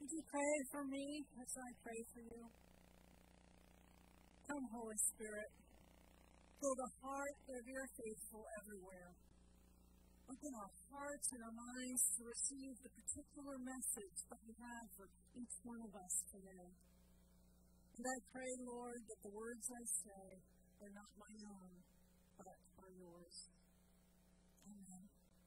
Would you pray for me as I pray for you? Come, Holy Spirit, fill the heart of your faithful everywhere. Open our hearts and our minds to receive the particular message that you have for each one of us today. And I pray, Lord, that the words I say are not my own, but are yours. Amen.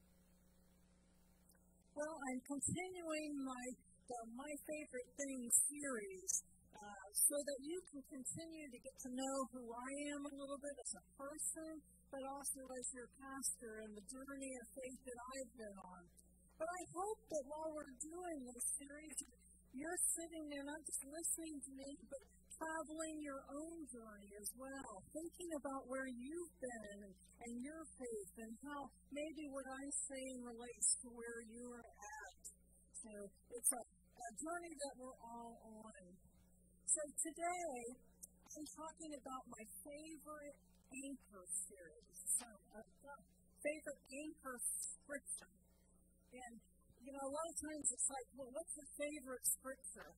Well, I'm continuing my favorite things series so that you can continue to get to know who I am a little bit as a person, but also as your pastor and the journey of faith that I've been on. But I hope that while we're doing this series, you're sitting there not just listening to me, but traveling your own journey as well, thinking about where you've been and your faith and how maybe what I'm saying relates to where you are at. So it's a journey that we're all on. So today, I'm talking about my favorite anchor series, favorite anchor scripture. And, a lot of times it's like, well, what's your favorite scripture?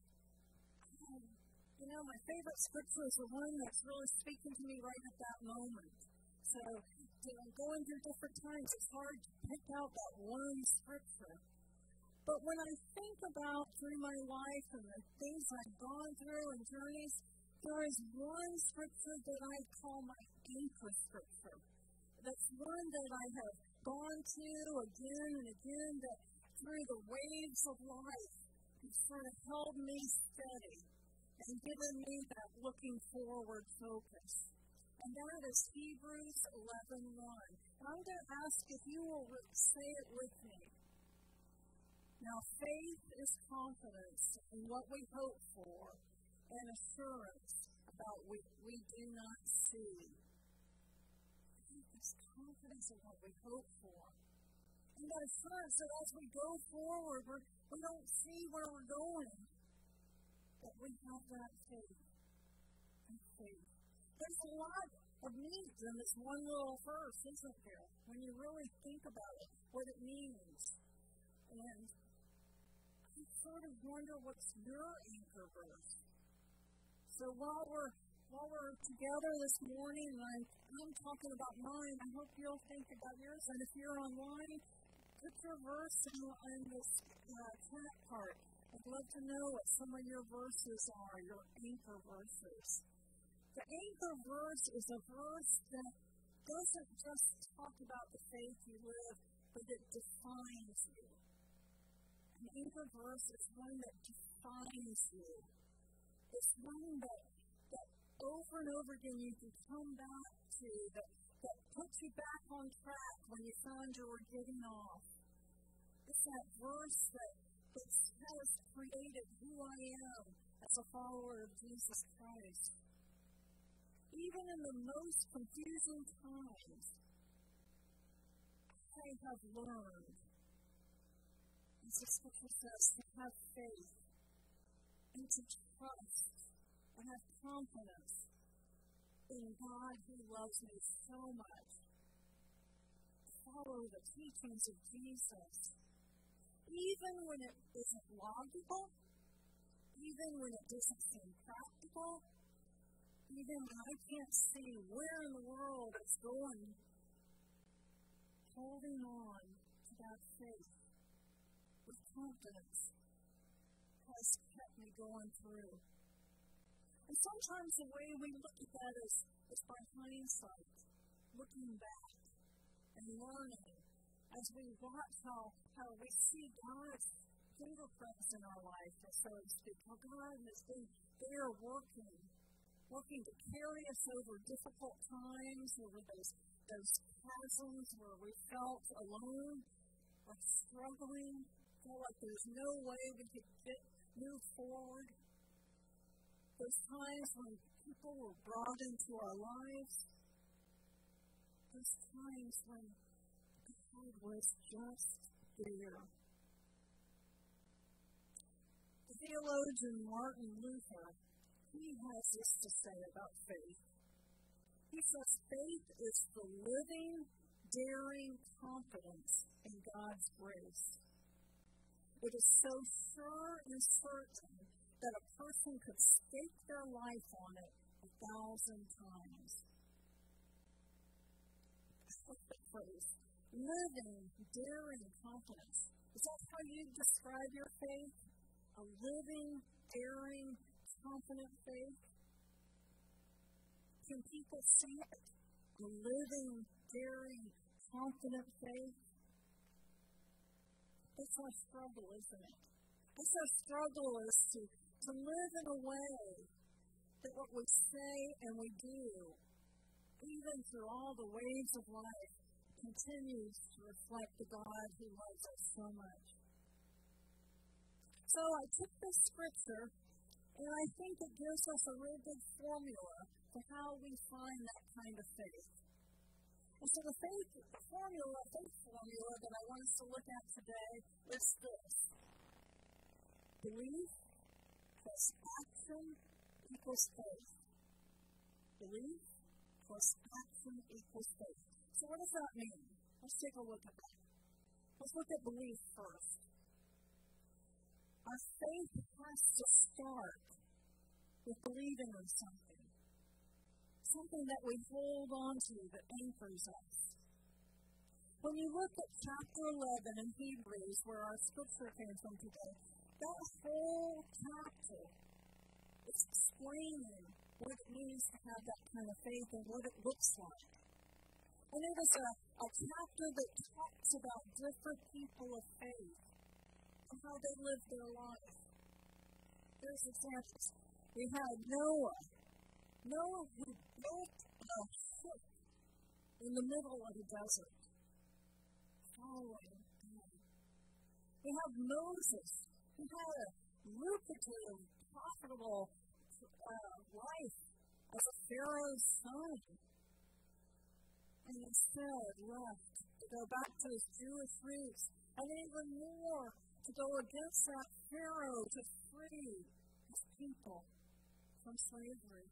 My favorite scripture is the one that's really speaking to me right at that moment. So, going through different times, it's hard to pick out that one scripture. But when I think about through my life and the things I've gone through and journeys, there is one scripture that I call my anchor scripture. That's one that I have gone to again and again, that through the waves of life, has sort of held me steady and given me that looking forward focus. And that is Hebrews 11:1. And I'm going to ask if you will say it with me. Now, faith is confidence in what we hope for and assurance about what we do not see. Faith is confidence in what we hope for. And that assurance that as we go forward, we don't see where we're going, but we have that faith. And faith. There's a lot of meat in this one little verse, isn't there? When you really think about it, what it means. And I sort of wonder what's your anchor verse. So while we're together this morning, and I'm talking about mine, I hope you'll think about yours. And if you're online, put your verse in this chat part. I'd love to know what some of your verses are, your anchor verses. The anchor verse is a verse that doesn't just talk about the faith you live, but it defines you. An anchor verse is one that defines you. It's one that over and over again you can come back to, that puts you back on track when you found you were getting off. It's that verse that has created who I am as a follower of Jesus Christ. Even in the most confusing times, I have learned, as the scripture says, to have faith and to trust and have confidence in God who loves me so much. Follow the teachings of Jesus. Even when it isn't logical, even when it doesn't seem practical, even when I can't see where in the world it's going, holding on to that faith with confidence has kept me going through. And sometimes the way we look at that is by hindsight, looking back and learning as we watch how we see God's fingerprints in our life, so to speak, how God has been there working to carry us over difficult times, over those chasms where we felt alone or struggling, felt like there's no way we could move forward. Those times when people were brought into our lives, those times when God was just there. The theologian Martin Luther, he has this to say about faith. He says faith is the living, daring confidence in God's grace. It is so sure and certain that a person could stake their life on it 1,000 times. What's the phrase? Living, daring confidence. Is that how you describe your faith? A living, daring, confident faith? Can people see it? A living, daring, confident faith? It's our struggle, isn't it? It's our struggle is to live in a way that what we say and we do, even through all the waves of life, continues to reflect the God who loves us so much. So I took this scripture, and I think it gives us a real good formula for how we find that kind of faith. And so the faith formula that I want us to look at today is this. Belief plus action equals faith. Belief plus action equals faith. So what does that mean? Let's take a look at that. Let's look at belief first. Our faith has to start with believing in something. Something that we hold on to that anchors us. When you look at chapter 11 in Hebrews, where our scripture came from today, that whole chapter is explaining what it means to have that kind of faith and what it looks like. And it is a chapter that talks about different people of faith and how they lived their life. There's examples. We had Noah. Noah who built a ship in the middle of the desert, following God. We have Moses, who had a lucrative, profitable life as a Pharaoh's son, and instead left to go back to his Jewish roots, and even more, to go against that Pharaoh to free his people from slavery.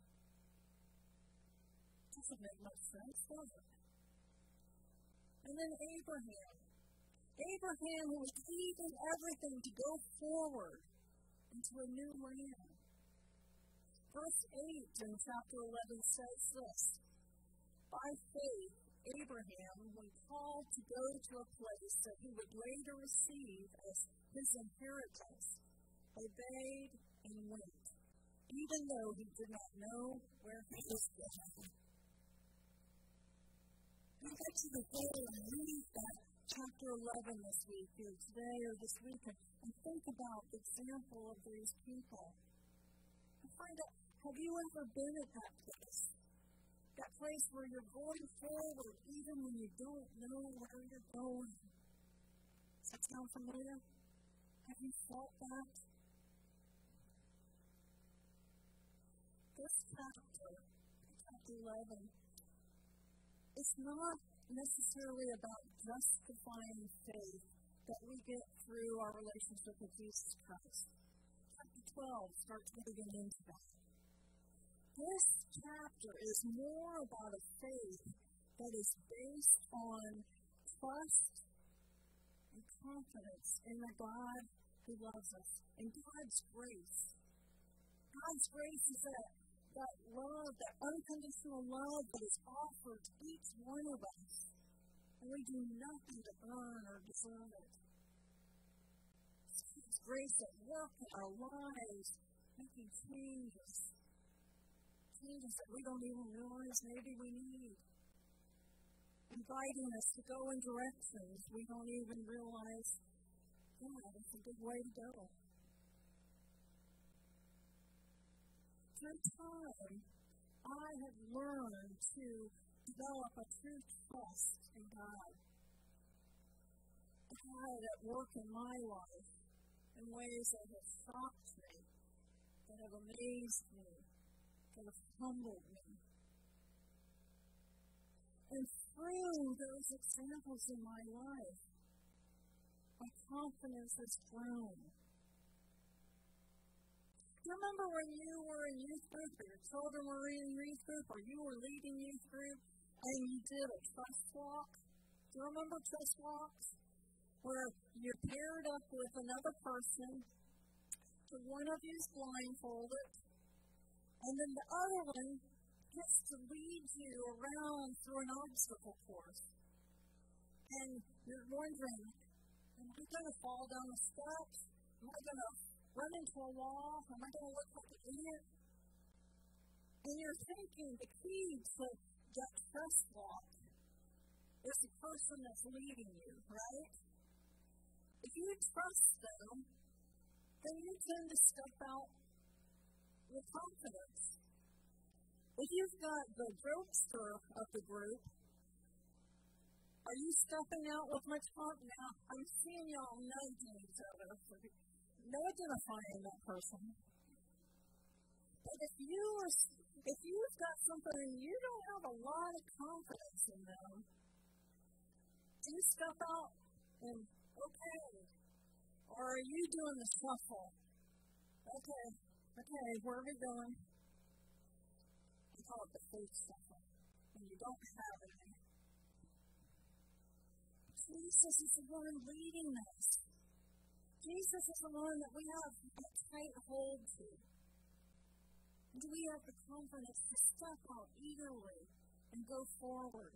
Doesn't make much sense, does it? And then Abraham. Abraham who was leaving everything to go forward into a new land. Verse 8 in chapter 11 says this. By faith, Abraham, when called to go to a place that he would later receive as his inheritance, obeyed and went, even though he did not know where he was going. We get to the goal and read that chapter 11 this week, or today, or this week, and think about the example of these people. And find out, have you ever been at that place? That place where you're going forward, even when you don't know where you're going. Does that sound familiar? Have you felt that? This chapter 11, it's not necessarily about justifying faith that we get through our relationship with Jesus Christ. Chapter 12 starts moving into that. This chapter is more about a faith that is based on trust and confidence in the God who loves us, and God's grace. God's grace is that love, that unconditional love that is offered to each one of us, and we do nothing to earn or deserve it. It's God's grace at work in our lives, making changes that we don't even realize maybe we need, inviting us to go in directions we don't even realize, it's a good way to go. Through time, I have learned to develop a true trust in God. God at work in my life in ways that have shocked me, that have amazed me, that have humbled me. And through those examples in my life, my confidence has grown. Do you remember when you were in youth group, or your children were in youth group, or you were leading youth group, and you did a trust walk? Do you remember trust walks? where you're paired up with another person, so one of you is blindfolded, and then the other one gets to lead you around through an obstacle course. And you're wondering, am I going to fall down the steps? Am I going to run into a wall? Am I going to look like an idiot? And you're thinking the key to that trust walk is the person that's leading you, right? If you trust them, then you tend to step out with confidence. If you've got the jokester of the group, are you stepping out with much confidence? Now, I'm seeing y'all nudging each other. No identifying that person. But if you've got something and you don't have a lot of confidence in them, do you step out and, okay, or are you doing the shuffle? Okay, where are we going? We call it the faith shuffle, when you don't have any. Jesus is the one leading us. Jesus is the one that we have a tight hold to. Do we have the confidence to step out eagerly and go forward?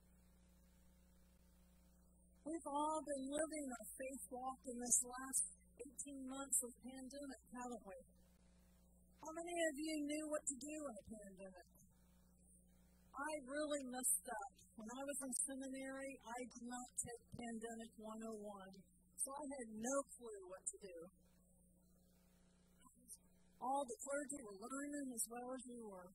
We've all been living our faith walk in this last 18 months of pandemic, haven't we? How many of you knew what to do in a pandemic? I really messed up. When I was in seminary, I did not take Pandemic 101, so I had no clue what to do. All the clergy were learning as well as you were.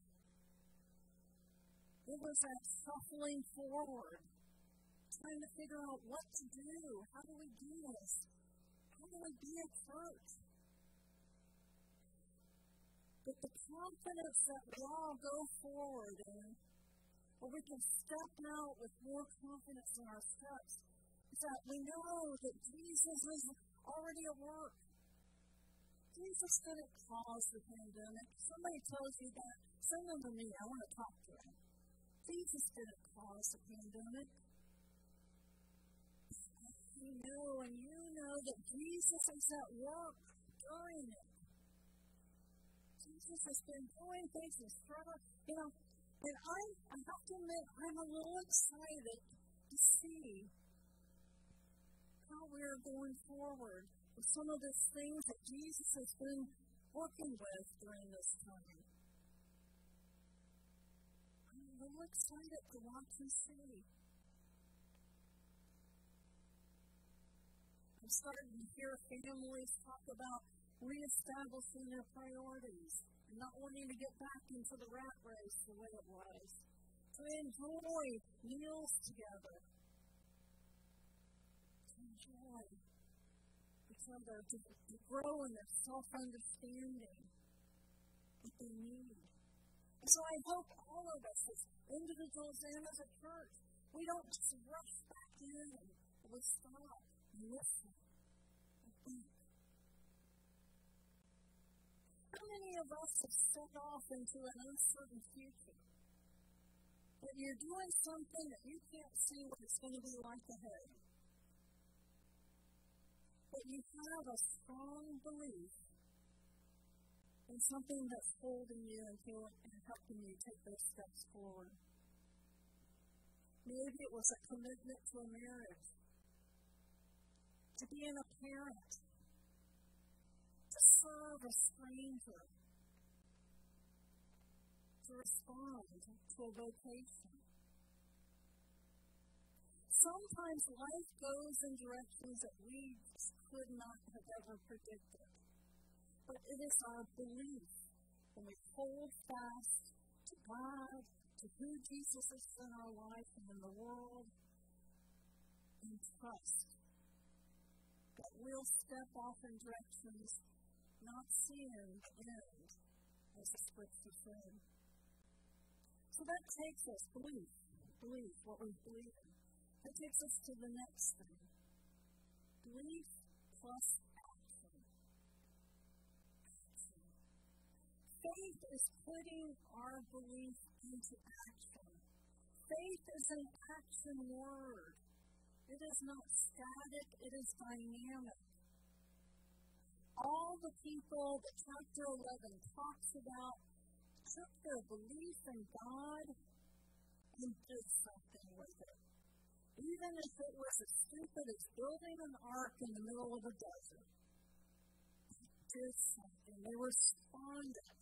It was that shuffling forward, trying to figure out what to do. How do we do this? How do we be a church? But the confidence that we all go forward in, where we can step out with more confidence in our steps, is that we know that Jesus is already at work. Jesus didn't cause the pandemic. Somebody tells you that, send them to me. I want to talk to them. Jesus didn't cause the pandemic. You know, and you know that Jesus is at work during it. Jesus has been doing things and struggling, and I have to admit, I'm a little excited to see how we're going forward with some of the things that Jesus has been working with during this time. I'm a little excited to watch and see. I'm starting to hear families talk about reestablishing their priorities and not wanting to get back into the rat race the way it was. To enjoy meals together. To enjoy each other, to grow in their self-understanding that they need. And so I hope all of us as individuals and as a church, we don't just rush back in and we stop and listen and think. How many of us have stepped off into an uncertain future? That you're doing something that you can't see what it's going to be like ahead. But you have a strong belief in something that's holding you and helping you take those steps forward. Maybe it was a commitment to a marriage, to being a parent, to serve a stranger, to respond to a vocation. Sometimes life goes in directions that we just could not have ever predicted. But it is our belief when we hold fast to God, to who Jesus is in our life and in the world, and trust that we'll step off in directions not seeing the end, as the scripture said. So that takes us, belief, what we believe in. That takes us to the next thing. Belief plus action. Faith is putting our belief into action. Faith is an action word. It is not static, it is dynamic. All the people that chapter 11 talks about took their belief in God and did something with it. Even if it was as stupid as building an ark in the middle of a desert. They did something. They responded.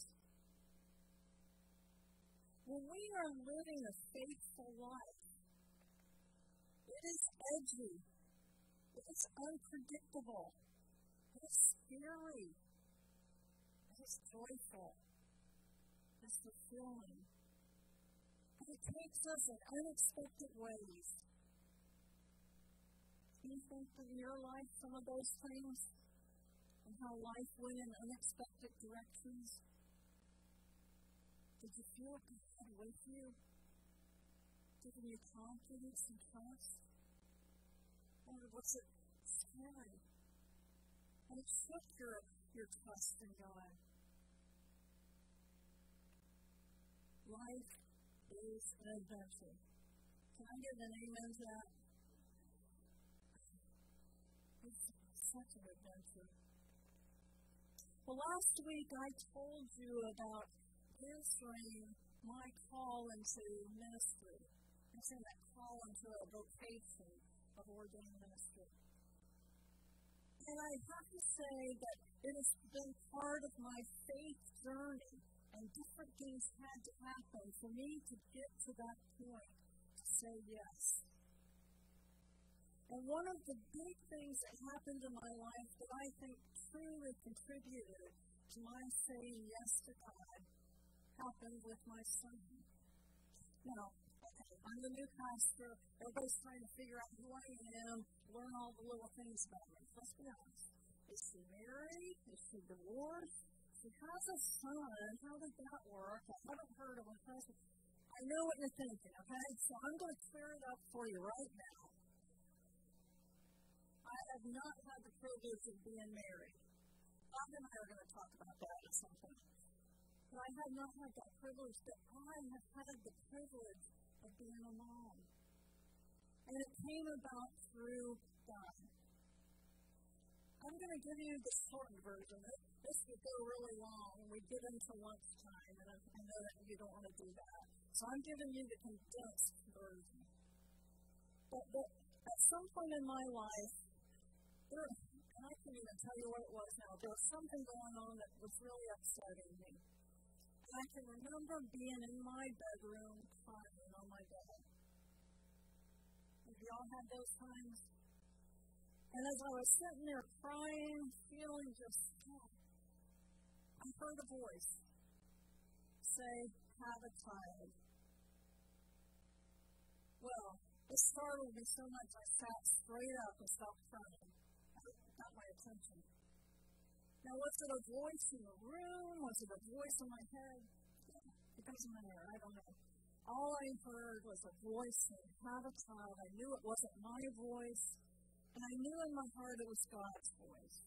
When we are living a faithful life, it is edgy. It is unpredictable. It is scary. It is joyful. It is fulfilling. And it takes us in unexpected ways. Do you think that in your life some of those things and how life went in unexpected directions? Did you feel God with you? Giving you confidence and trust? Or was it scary? And it shook your trust in God. Life is an adventure. Can I get an amen to that? It's such an adventure. Well, last week I told you about answering my call into ministry. I'm saying that call into a vocation of ordained ministry. And I have to say that it has been part of my faith journey, and different things had to happen for me to get to that point, to say yes. And one of the big things that happened in my life that I think truly contributed to my saying yes to God happened with my son. Now, I'm the new pastor. Everybody's trying to figure out who I am, learn all the little things about me. Let's be honest. Is she married? Is she divorced? She has a son. How did that work? I haven't heard of her husband. I know what you're thinking, okay? So I'm going to clear it up for you right now. I have not had the privilege of being married. Bob and I are going to talk about that at some point. But I have not had that privilege, but I have had the privilege of being a mom. And it came about through God. I'm going to give you the shortened version. This would go really long. We get into lunchtime, and I know that you don't want to do that. So I'm giving you the condensed version. But at some point in my life, and I can't even tell you what it was now, there was something going on that was really upsetting me. And I can remember being in my bedroom crying on my bed. Have you all had those times? And as I was sitting there crying, feeling just stuck, I heard a voice say, "Have a child." Well, it startled me so much I sat straight up and stopped crying. It got my attention. Now, was it a voice in the room? Was it a voice in my head? It doesn't matter. I don't know. All I heard was a voice saying, "Have a child." I knew it wasn't my voice, and I knew in my heart it was God's voice.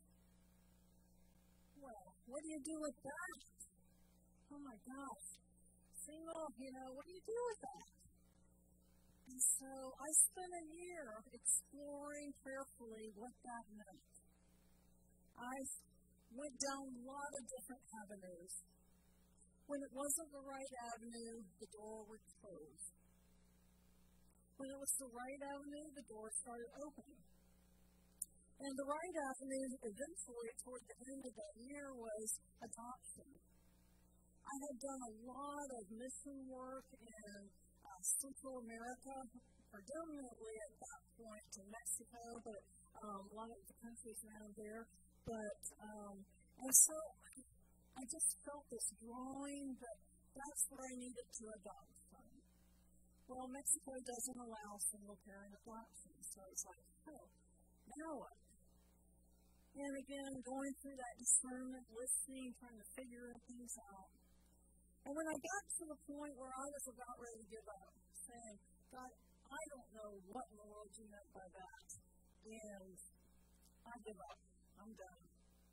Well, what do you do with that? Oh my gosh. Single, what do you do with that? And so I spent a year exploring prayerfully what that meant. I went down a lot of different avenues. When it wasn't the right avenue, the door would close. When it was the right avenue, the door started opening. And the right avenue, eventually, toward the end of that year, was adoption. I had done a lot of mission work in Central America, predominantly at that point in Mexico, but a lot of the countries around there. And so I just felt this drawing that that's where I needed to adopt from. Well, Mexico doesn't allow single-parent adoption, so it's like, now what? And again, going through that discernment, listening, trying to figure things out. And when I got to the point where I was about ready to give up, saying, "God, I don't know what in the world you meant by that," and I give up. I'm done.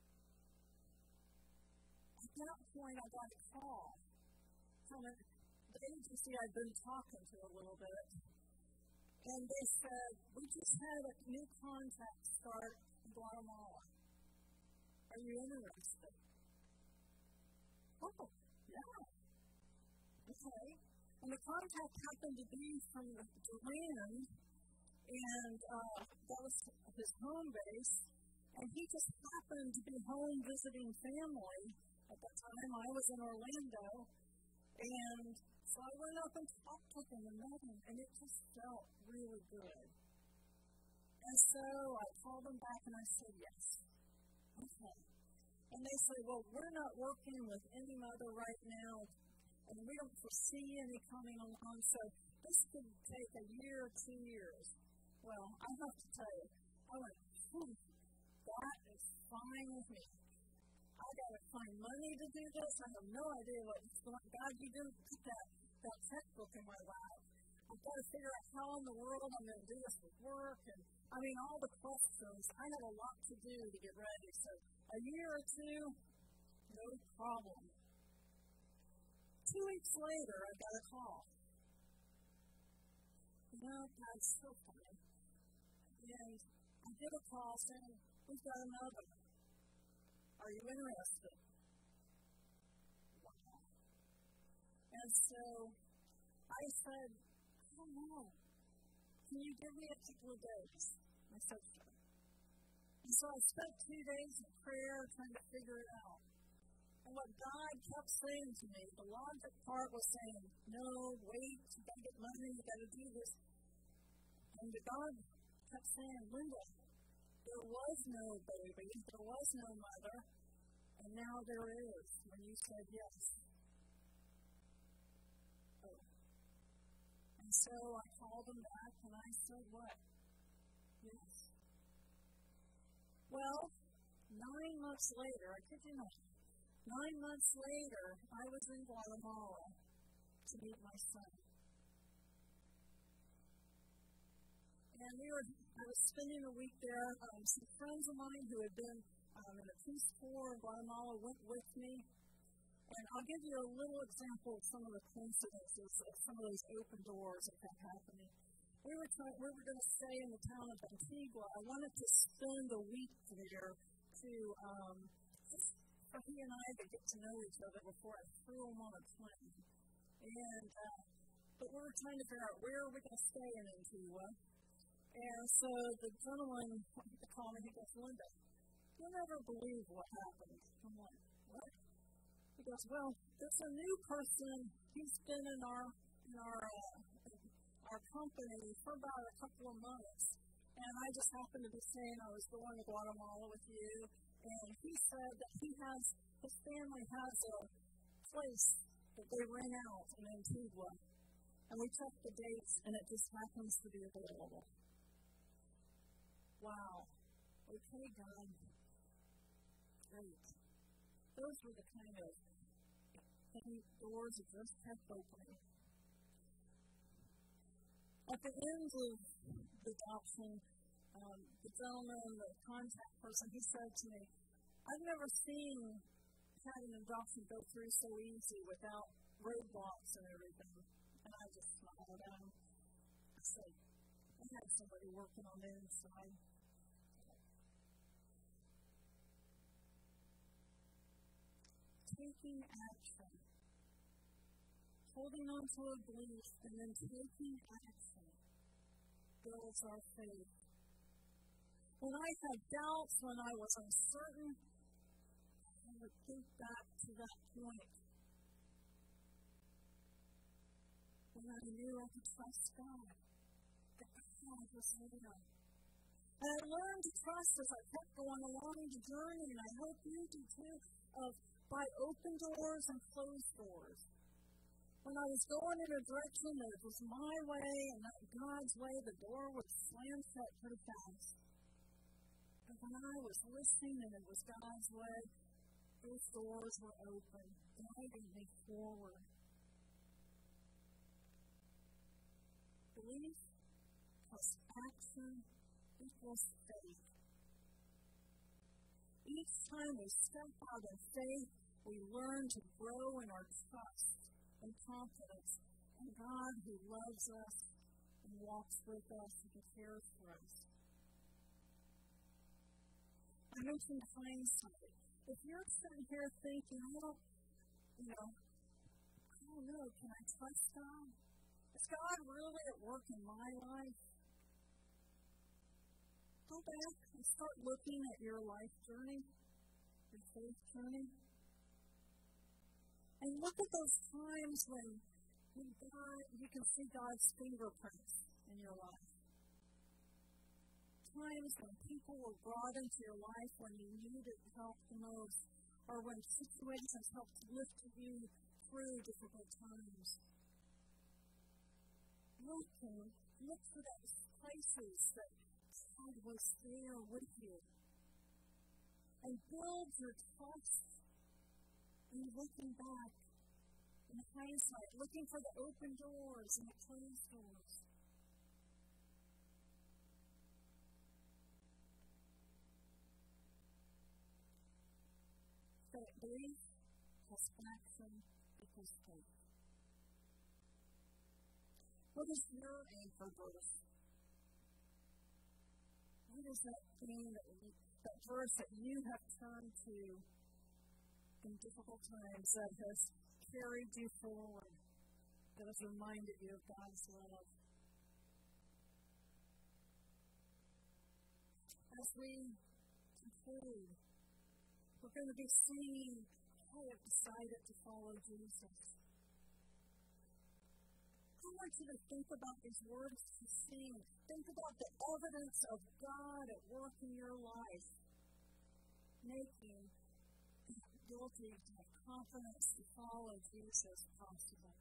At that point, I got a call from the agency I'd been talking to a little bit. And and they said, we just had a new contract start in Guatemala. Are you interested? Oh, yeah. Okay. And the contact happened to be from Durand, and that was his home base. And he just happened to be home visiting family. At that time, I was in Orlando. And so I went up and talked to him and met him, and it just felt really good. And so I called them back and I said, yes. Okay. And they said, well, we're not working with any mother right now, and we don't foresee any coming on, so this could take a year or 2 years. Well, I have to tell you, I went, that is fine with me. I got to find money to do this. I have no idea what's going on. God, you didn't put that checkbook in my lap. I've got to figure out how in the world I'm going to do this with work. And I mean, all the questions. I had a lot to do to get ready. So a year or two, no problem. 2 weeks later, I got a call. You know, God's so funny. And I get a call saying, we've got another. Are you interested? Wow. And so I said, I don't know. Can you give me a couple of days? I said, sure. And so I spent 2 days in prayer trying to figure it out. And what God kept saying to me, the logic part was saying, no, wait, you got to get money, you got to do this. And God kept saying, Linda, there was no baby, there was no mother, and now there is when you said yes. Oh. And so I called him back and I said, what? Yes. Well, 9 months later, I kid you not, 9 months later, I was in Guatemala to meet my son. And I was spending a week there. Some friends of mine who had been in the Peace Corps in Guatemala went with me. And I'll give you a little example of some of the coincidences of some of those open doors that kept happening. We were going to stay in the town of Antigua. I wanted to spend a week there to just for he and I to get to know each other before I threw him on a plane. And but we were trying to figure out where are we going to stay in Antigua. And so the gentleman called me, he goes, Linda, you'll never believe what happened. I'm like, what? He goes, well, there's a new person. He's been in our company for about a couple of months. And I just happened to be saying I was going to Guatemala with you. And he said that his family has a place that they rent out in Antigua. And we checked the dates, and it just happens to be available. Wow. Okay, God. Great. Those were the kind of doors that just kept opening. At the end of the adoption, the gentleman, the contact person, he said to me, I've never seen having an adoption go through so easy without roadblocks and everything. And I just smiled at him. I said, I had somebody working on the inside. Taking action. Holding on to a belief and then taking action builds our faith. When I had doubts, when I was uncertain, I would think back to that point. When I knew I could trust God, that God was there. And I learned to trust as I kept going along the journey, and I hope you do too, of by open doors and closed doors. When I was going in a direction that it was my way and not God's way, the door would slam shut pretty fast. But when I was listening and it was God's way, those doors were open, guiding me forward. Belief plus action equals faith. Each time we step out in faith, we learn to grow in our trust and confidence in God who loves us and walks with us and cares for us. I mentioned hindsight. If you're sitting here thinking, I don't know, can I trust God? Is God really at work in my life? Go back and start looking at your life journey, your faith journey. And look at those times when you can see God's fingerprints in your life. Times when people were brought into your life when you needed help the most, or when situations helped lift you through difficult times. Look for those places that God was there with you. And build your trust in looking back in hindsight, looking for the open doors and the closed doors. Belief plus action equals faith. What is your anchor verse? What is that thing, that verse that you have turned to in difficult times that has carried you forward, that has reminded you of God's love? As we conclude, we're going to be singing, I have decided to follow Jesus. I want you to think about these words to sing. Think about the evidence of God at work in your life, making the ability to have confidence to follow Jesus possible.